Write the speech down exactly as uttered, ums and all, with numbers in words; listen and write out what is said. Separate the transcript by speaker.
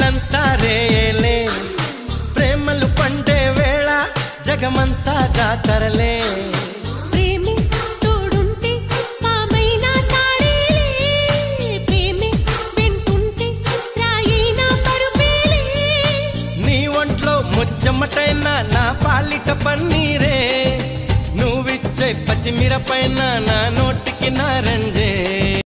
Speaker 1: పగలంతా రేయలే ప్రేమలు పండే వేళ జగమంతా జాతరలే
Speaker 2: ప్రేమే తోడుంటే పామైనా తాడేలే ప్రేమే వెంటుంటే రాయినా పరుపేలే
Speaker 1: నీ ఒంట్లో ముచ్చమటైనా నా పాలిట పన్నీరే నువ్విచ్చే పచ్చిమిరపైన నా నోటికి నారంజే